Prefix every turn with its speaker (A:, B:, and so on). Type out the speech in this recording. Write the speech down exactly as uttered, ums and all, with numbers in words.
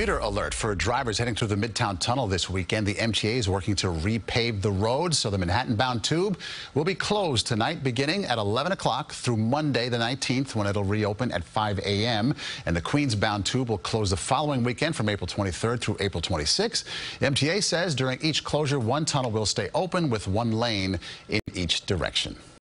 A: commuter alert for drivers heading through the Midtown Tunnel this weekend. The M T A is working to repave the roads, so the Manhattan-bound tube will be closed tonight beginning at eleven o'clock through Monday the nineteenth, when it'll reopen at five A M And the Queens-bound tube will close the following weekend from April twenty-third through April twenty-sixth. The M T A says during each closure, one tunnel will stay open with one lane in each direction.